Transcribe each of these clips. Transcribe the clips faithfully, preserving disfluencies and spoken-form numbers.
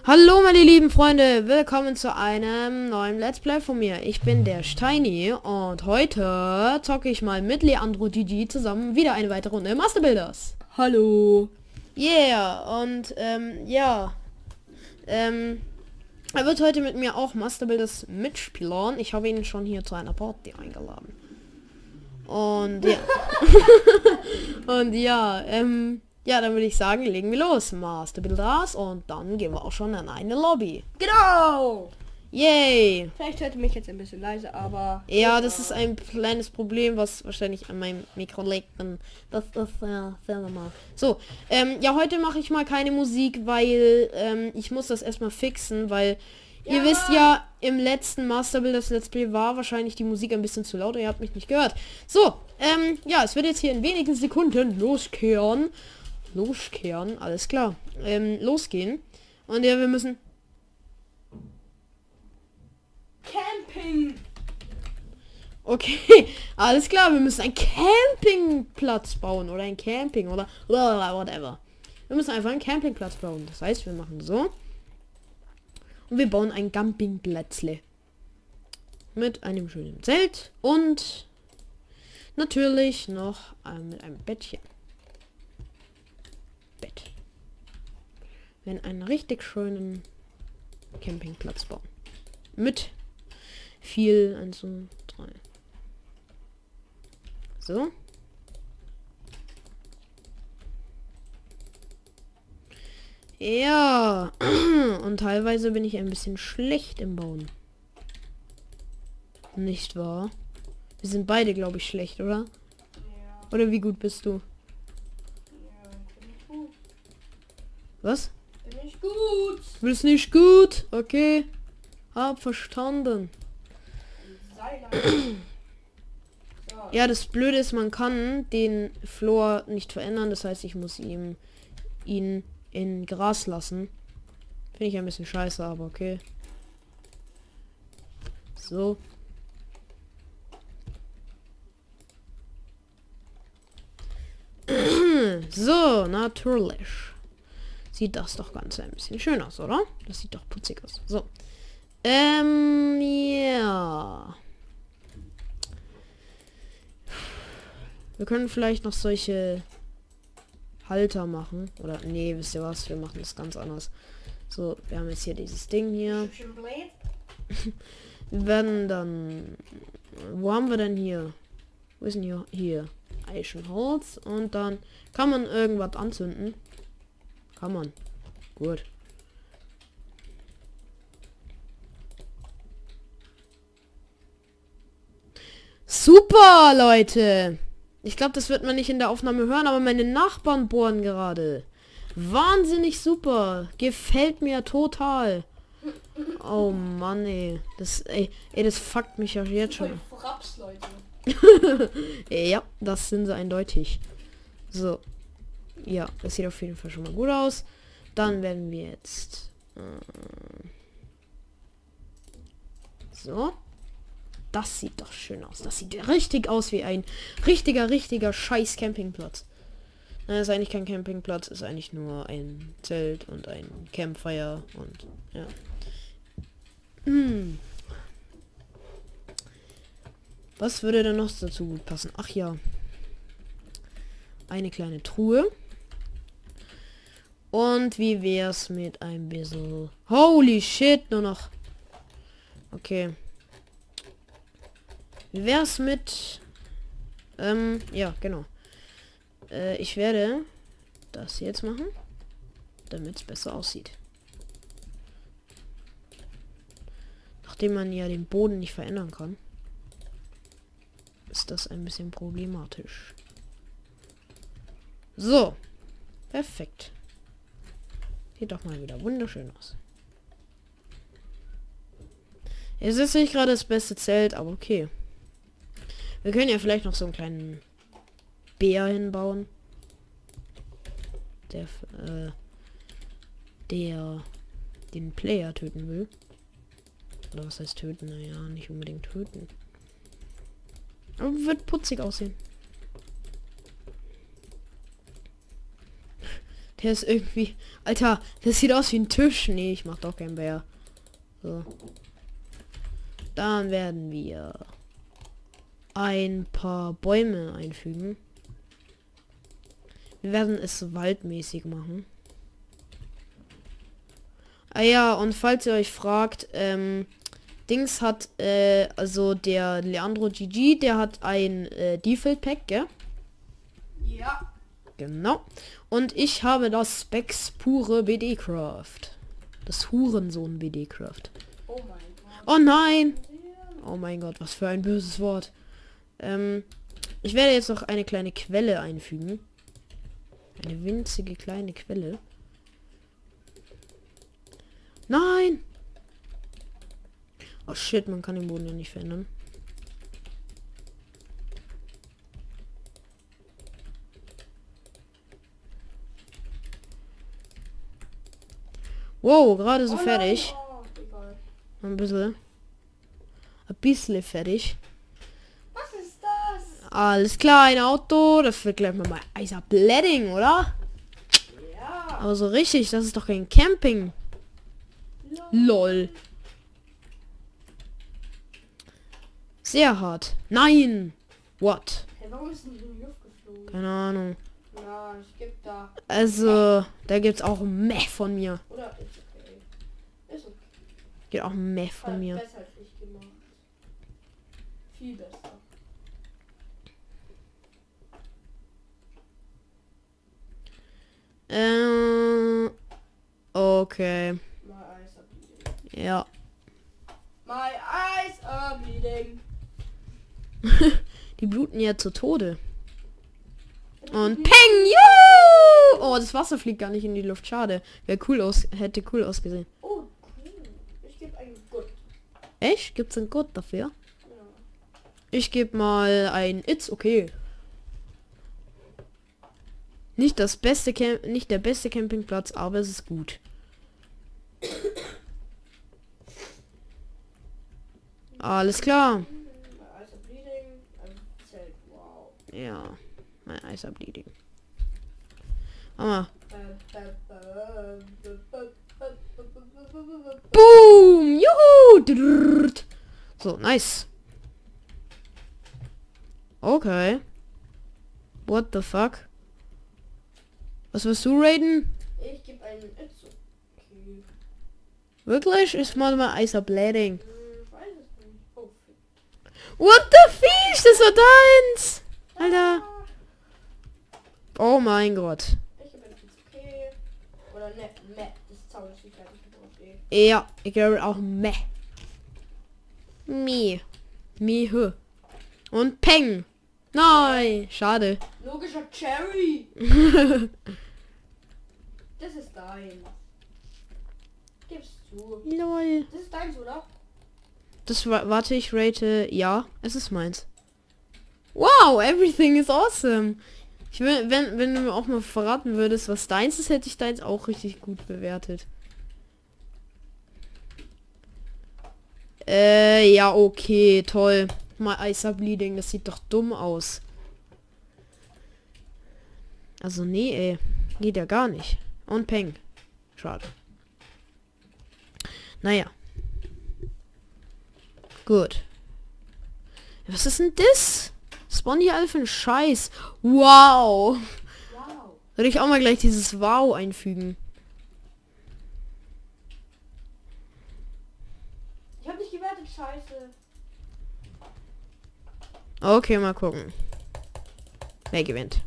Hallo meine lieben Freunde, willkommen zu einem neuen Let's Play von mir. Ich bin der Steini und heute zocke ich mal mit Leandro Gigi zusammen wieder eine weitere Runde Master Builders. Hallo. Yeah, und ähm, ja, ähm, er wird heute mit mir auch Master Builders mitspielen. Ich habe ihn schon hier zu einer Party eingeladen. Und ja, und ja, ähm, ja, dann würde ich sagen, legen wir los. Master Builders und dann gehen wir auch schon in eine Lobby. Genau. Yay! Vielleicht hört ihr mich jetzt ein bisschen leise, aber... Ja, das ist ein kleines Problem, was wahrscheinlich an meinem Mikro liegt. Und das ist ja sehr normal. So, ähm, ja, heute mache ich mal keine Musik, weil ähm, ich muss das erstmal fixen, weil ja. Ihr wisst ja, im letzten Master Builders Let's Play war wahrscheinlich die Musik ein bisschen zu laut. Ihr habt mich nicht gehört. So, ähm, ja, es wird jetzt hier in wenigen Sekunden loskehren. Loskehren, alles klar. Ähm, losgehen. Und ja, wir müssen... Camping. Okay, alles klar, wir müssen einen Campingplatz bauen oder ein Camping oder whatever. Wir müssen einfach einen Campingplatz bauen. Das heißt, wir machen so. Und wir bauen ein Campingplätzle. Mit einem schönen Zelt und natürlich noch äh, mit einem Bettchen. Bett. Wir werden einen richtig schönen Campingplatz bauen. Mit viel eins und drei. So. Ja. Und teilweise bin ich ein bisschen schlecht im Bauen. Nicht wahr? Wir sind beide, glaube ich, schlecht, oder? Ja. Oder wie gut bist du? Ja, bin ich gut. Was? Bin ich gut. Du bist nicht gut? Okay. Hab verstanden. Sei leise. So. Ja, das Blöde ist, man kann den Floor nicht verändern. Das heißt, ich muss ihm ihn in Gras lassen. Finde ich ein bisschen scheiße, aber okay. So. So, natürlich. Sieht das doch ganz ein bisschen schön aus, oder? Das sieht doch putzig aus. So. Ähm, ja. Wir können vielleicht noch solche Halter machen. Oder, nee, wisst ihr was? Wir machen das ganz anders. So, wir haben jetzt hier dieses Ding hier. Wir werden dann... Wo haben wir denn hier? Wo ist denn hier? Hier. Eichenholz. Und dann kann man irgendwas anzünden. Kann man. Gut. Super, Leute. Ich glaube, das wird man nicht in der Aufnahme hören, aber meine Nachbarn bohren gerade. Wahnsinnig super. Gefällt mir total. Oh Mann, ey. Das, ey, ey, das fuckt mich ja jetzt schon. Fraps, Leute. Ja, das sind sie eindeutig. So. Ja, das sieht auf jeden Fall schon mal gut aus. Dann werden wir jetzt... Äh, so. Das sieht doch schön aus. Das sieht richtig aus wie ein richtiger, richtiger scheiß Campingplatz. Das ist eigentlich kein Campingplatz, ist eigentlich nur ein Zelt und ein Campfire und ja. Hm. Was würde denn noch dazu gut passen? Ach ja. Eine kleine Truhe. Und wie wär's mit ein bisschen... Holy shit, nur noch... Okay. Wie wär's mit... Ähm, ja, genau. Äh, ich werde das jetzt machen, damit es besser aussieht. Nachdem man ja den Boden nicht verändern kann, ist das ein bisschen problematisch. So. Perfekt. Sieht doch mal wieder wunderschön aus. Es ist nicht gerade das beste Zelt, aber okay. Wir können ja vielleicht noch so einen kleinen Bär hinbauen. Der, äh, der den Player töten will. Oder was heißt töten? Naja, nicht unbedingt töten. Aber wird putzig aussehen. Der ist irgendwie... Alter, das sieht aus wie ein Tisch. Nee, ich mach doch keinen Bär. So. Dann werden wir ein paar Bäume einfügen. Wir werden es waldmäßig machen. Ah ja, und falls ihr euch fragt, ähm, Dings hat, äh, also der Leandro G G, der hat ein äh, Default Pack, gell? Ja. Genau. Und ich habe das Specs pure B D Craft. Das Hurensohn B D Craft. Oh mein Gott. Oh nein! Oh mein Gott, was für ein böses Wort. Ähm, ich werde jetzt noch eine kleine Quelle einfügen. Eine winzige kleine Quelle. Nein! Oh shit, man kann den Boden ja nicht verändern. Wow, gerade so Oh fertig. nein. Oh, egal. Ein bisschen. Ein bisschen fertig. Was ist das? Alles klar, ein Auto. Das wird gleich mal mal Eiserbledding, oder? Ja. Aber so richtig, das ist doch kein Camping. Lol. Sehr hart. Nein! What? Hey, warum ist denn die in die Luft geflogen? Keine Ahnung. Ja, ich geb da. Also, da gibt's auch ein Meh von mir. Oder ist okay. Ist okay. Gibt auch ein Meh von Hat mir. besser als ich gemacht. Viel besser. Äh, okay. My eyes are bleeding. Ja. My eyes are bleeding. Die bluten ja zu Tode. Und Peng! Juhu! Oh, das Wasser fliegt gar nicht in die Luft. Schade. Wäre cool aus, hätte cool ausgesehen. Oh, cool. Ich gebe einen Gut. Echt? Gibt's einen Code dafür? Ja. Ich gebe mal ein It's okay. Nicht das beste Camp, nicht der beste Campingplatz, aber es ist gut. Alles klar. My eyes are bleeding. Ein Zelt. Wow. Ja, mein Eis ableading. Mama. Boom! Juhu! Drrrt. So, nice. Okay. What the fuck? Was wirst du raiden? Ich gebe einen It's okay. Wirklich? Ich mal mal Eis ableading. Hm, ich weiß es nicht. Oh, fick. What the fish? Das war deins! Alter. Ah, Oh mein Gott. ich gebe einen It's okay. Oder ne, ne. Das Zaun ist nicht fertig gebaut, eh. Ja, ich glaube auch meh. Meh. Meh. Und Peng. Nein, schade. Logischer Cherry. Das ist dein. Gib's zu. Lol. Das ist deins, oder? Das war, warte, ich rate, ja, es ist meins. Wow, everything is awesome. Ich will, wenn, wenn du mir auch mal verraten würdest, was deins ist, hätte ich deins auch richtig gut bewertet. Äh, ja, okay, toll. My eyes are bleeding, das sieht doch dumm aus. Also, nee, ey. Geht ja gar nicht. Und Peng. Schade. Naja. Gut. Was ist denn das? Spawn hier alle für einen Scheiß. Wow. Wow. Würde ich auch mal gleich dieses Wow einfügen. Ich hab nicht gewertet, scheiße. Okay, mal gucken. Wer gewinnt?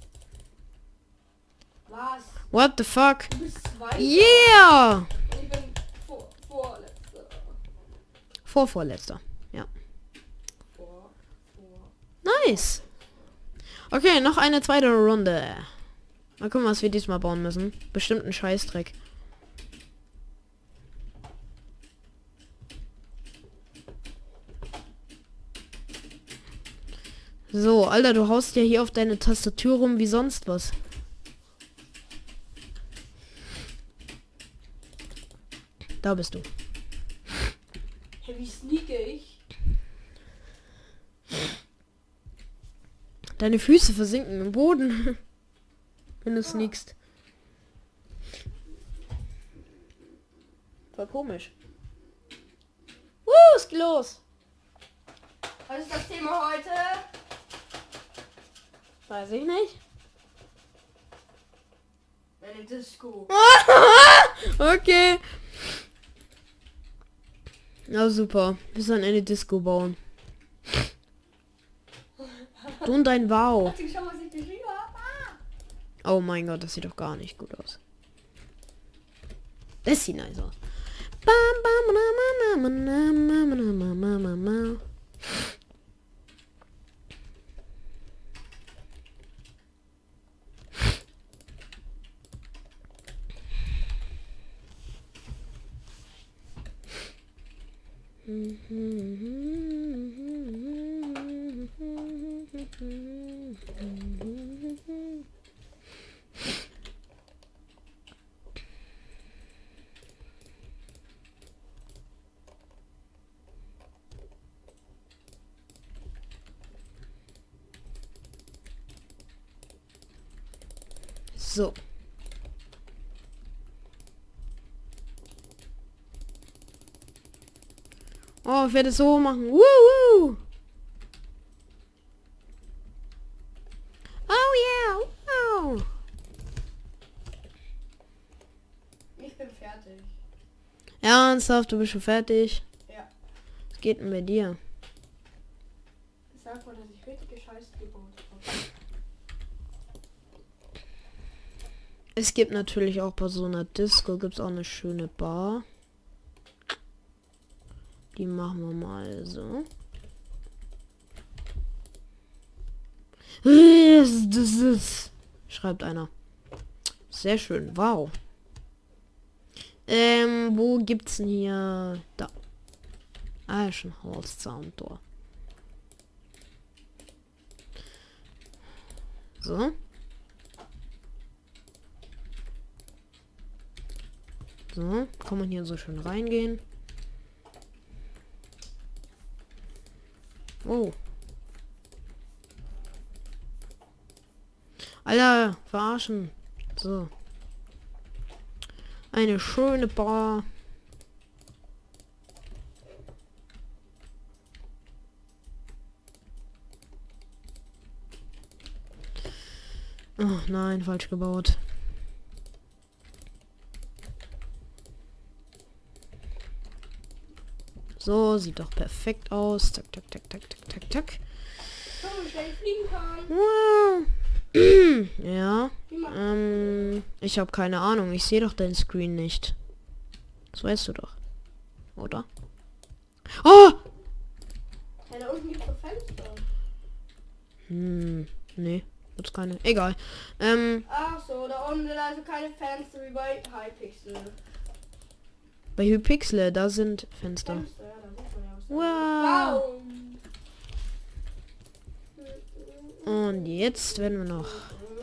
Was? What the fuck? Du bist zwei. Yeah! Und ich bin vor, vorletzter. Vorvorletzter. Ja. Vor, vor. Nice. Okay, noch eine zweite Runde. Mal gucken, was wir diesmal bauen müssen. Bestimmt ein Scheißdreck. So, Alter, du haust ja hier auf deine Tastatur rum wie sonst was. Da bist du. Hey, wie sneake ich? Deine Füße versinken im Boden. Wenn du sneakst. Voll komisch. Uh, ist los. Was ist das Thema heute? Weiß ich nicht. Eine Disco. Okay. Na super. Wir sollen eine Disco bauen. Du und dein Wow. Hast du geschaut, was ich geschrieben habe? Ah! Oh mein Gott, das sieht doch gar nicht gut aus. Das sieht nice aus. Bam, bam, na, na, na, na, na, na, na, na, na. So. Oh, ich werde es so machen. Woo! Oh yeah! Wow! Ich bin fertig. Ernsthaft, du bist schon fertig? Ja. Was geht denn bei dir? Sag mal, dass ich richtige Scheiße gebaut habe. Es gibt natürlich auch bei so einer Disco gibt's auch eine schöne Bar. Die machen wir mal so. Das ist, schreibt einer. Sehr schön. Wow. Ähm, wo gibt's denn hier? Da. Ah, schon Holzzauntor. So. So, kann man hier so schön reingehen. Oh. Alter, verarschen. So. Eine schöne Bar. Oh nein, falsch gebaut. So, sieht doch perfekt aus. Tack, tack, tack, tack, tack, tack, tack. So, wie schnell ich fliegen kann. Wow. Ja. Wie macht Ähm, ich habe keine Ahnung. Ich sehe doch dein Screen nicht. Das weißt du doch. Oder? Oh! Ja, da unten gibt es Fenster. Hm, nee. Gibt's keine. Egal. Ähm, Ach so, da unten sind also keine Fenster wie bei Hypixel. bei Hypixel, da sind Fenster. Fenster, ja, da sieht man ja was. Wow. Wow. Und jetzt werden wir noch.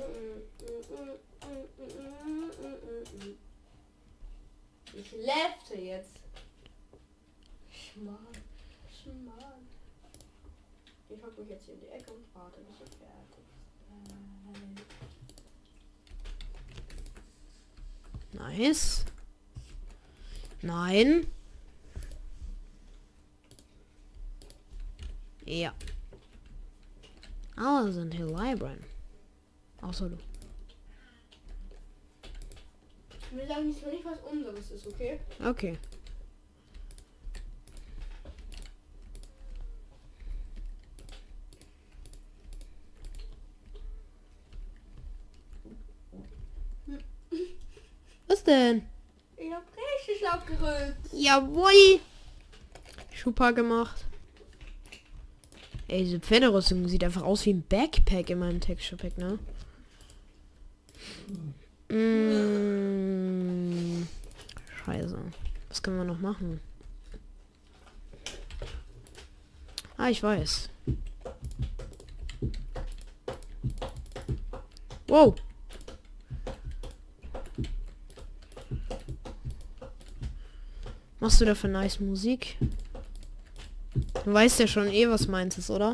Ich lefte jetzt. Schmarrn. Schmarrn. Ich hock mich jetzt hier in die Ecke und warte, bis ich fertig bin. Nice. Nein. Ja. Alle sind hier Library. Außer du. Wir sagen jetzt noch nicht, was unseres ist, okay? Okay. Was denn? Ich hab richtig laut gerüllt. Jawohl. Super gemacht. Ey, diese Pferderüstung sieht einfach aus wie ein Backpack in meinem Texture Pack, ne? Mm, Scheiße. Was können wir noch machen? Ah, ich weiß. Wow. Machst du da für nice Musik? Du weißt ja schon eh, was meins ist, oder?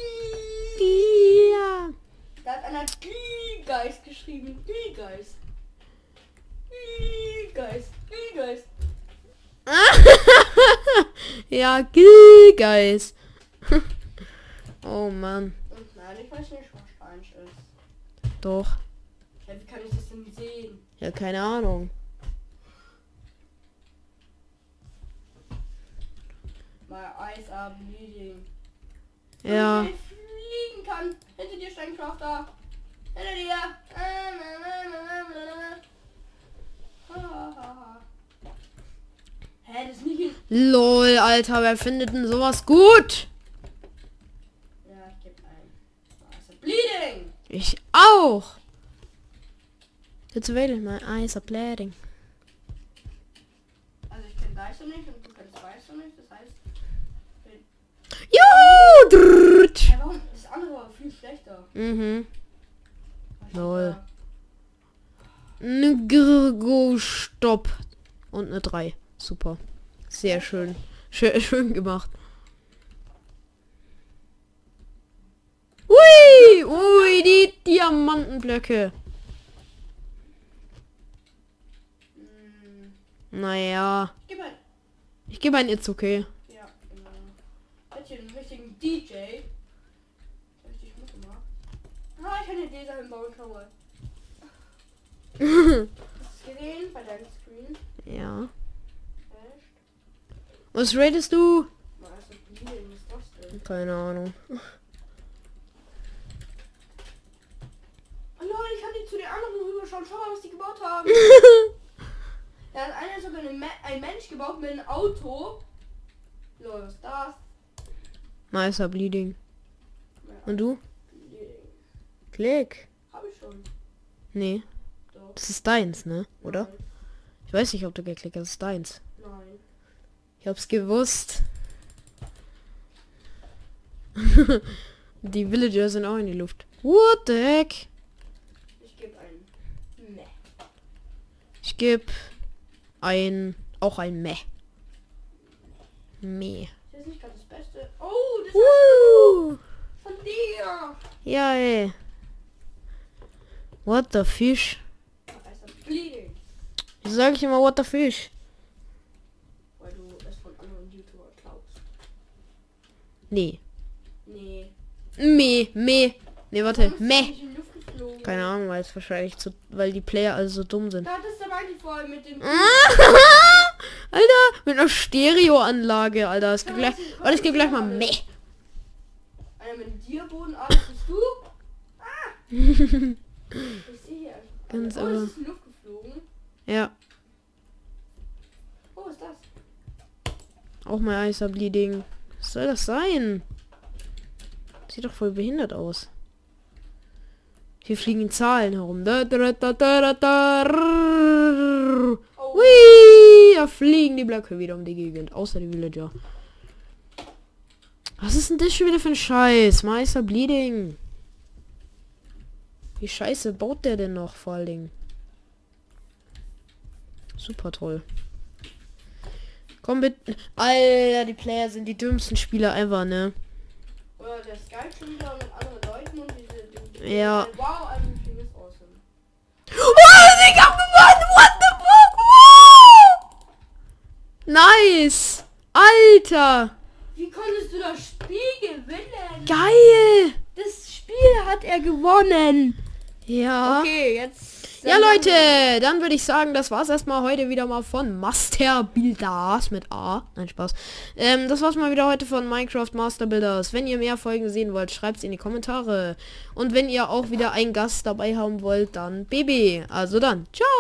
Ja. Da hat einer Glühgeist geschrieben. Glühgeist. Glühgeist. Glühgeist. Ja, Gill, Guys. Oh Mann. Und nein, ich weiß nicht, was Steins ist. Doch. Ja, wie kann ich das denn sehen? Ja, keine Ahnung. My eyes are bleeding. Ja. Und ich fliegen kann. Hinter dir, Steincrafter. Hinter dir. Hä, das ist nicht in... Lol, Alter, wer findet denn sowas gut? Ja, ich geb ein. My eyes are bleeding. Ich auch. It's really my eyes are bleeding. Also ich kenn Deister nicht und du kennst Weißer nicht, das heißt... Jo! Drrrt. Ja, warum? Das andere war viel schlechter. Mhm. Was Lol. da? Ne Grgo Stopp. Und eine drei. Super. Sehr schön. Schön, schön gemacht. Ui! Ui, die Diamantenblöcke. Hm, Naja. gib ein... Ich gebe ein It's okay. Ja, genau. Hat hier einen richtigen D J. Richtig gut gemacht. Ah, ich kann hier Laser hinbauen, schau mal. Hast du es gesehen bei deinem Screen? Ja. Echt? Was ratest du? Mal also Bleeding, was ist das denn? Keine Ahnung. Oh Leute, ich kann die zu den anderen rüberschauen. Schau mal, was die gebaut haben. Da hat einer sogar eine Me ein Mensch gebaut mit einem Auto. Lol, was ist das? Meister Bleeding. Ja, Und du? Bleeding. Klick. Hab ich schon. Nee. Doch. Das ist deins, ne? Oder? Nein. Ich weiß nicht, ob du geklickt hast. Das ist deins. Nein. Ich hab's gewusst. Die Villager sind auch in die Luft. What the heck? Ich gebe ein Meh. Ich geb ein... Auch ein Meh. Meh. Das ist nicht ganz das Beste. Oh, das Woo! ist von dir. Ja, ey. What the fish? Also Bleeding. Wieso sag ich immer what the fish? Weil du es von anderen YouTubern klaust. Nee. Nee. Meh, meh. Nee, warte. Warum ist das Meh. nicht in die Luft geflogen? Keine Ahnung, weil es wahrscheinlich zu... Weil die Player alle so dumm sind. Da das da meinte ich vorhin mit dem... Alter, mit einer Stereoanlage, Alter. Es gibt gleich... Warte, es gibt gleich mal meh. Einer mit dem Tierboden, alles bist du? Ah! Ich sehe hier einfach. Ganz Oh, aber- es ist in die Luft geflogen. Ja, Oh, was ist das? auch mein Eiser Bleeding. Was soll das sein? Sieht doch voll behindert aus. Hier fliegen Zahlen herum. Da, da, da, da, da, da. Oh, Hui, da fliegen die Blöcke wieder um die Gegend. Außer die Villager. Was ist denn das schon wieder für ein Scheiß? Meister Bleeding. Wie scheiße baut der denn noch vor allen Dingen? Super toll. Komm bitte. Alter, die Player sind die dümmsten Spieler ever, ne? oder der Skype schon wieder mit anderen Leuten und diese... die- die- Ja. Wow, everything is awesome. Oh, ich hab gewonnen! What the fuck? Wow! Nice! Alter! Wie konntest du das Spiel gewinnen? Geil! Das Spiel hat er gewonnen. Ja. Okay, jetzt... Ja, Leute, dann würde ich sagen, das war's erstmal heute wieder mal von Master Builders mit A. Nein, Spaß. Ähm, das war's mal wieder heute von Minecraft Master Builders. Wenn ihr mehr Folgen sehen wollt, schreibt's in die Kommentare. Und wenn ihr auch wieder einen Gast dabei haben wollt, dann B B. Also dann, ciao!